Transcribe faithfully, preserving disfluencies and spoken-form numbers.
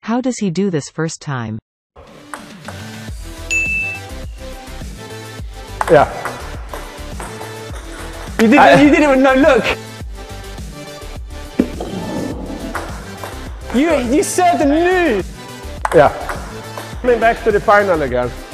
How does he do this first time? Yeah. You didn't, I, you didn't even know, look. You, you served and knew. Yeah. Coming back to the final again.